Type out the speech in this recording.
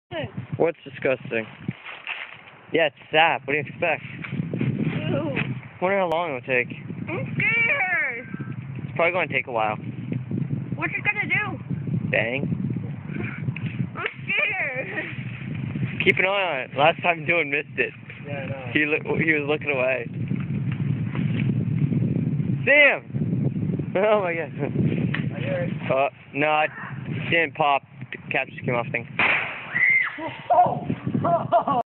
What's disgusting? Yeah, it's sap. What do you expect? Ew. Wonder how long it'll take. I'm scared. It's probably going to take a while. What's it gonna do? Dang. I'm scared. Keep an eye on it. Last time Dylan missed it. Yeah, I know. He was looking away. Sam! Oh my god. I hear it. No, it didn't pop. The cap just came off thing. Oh!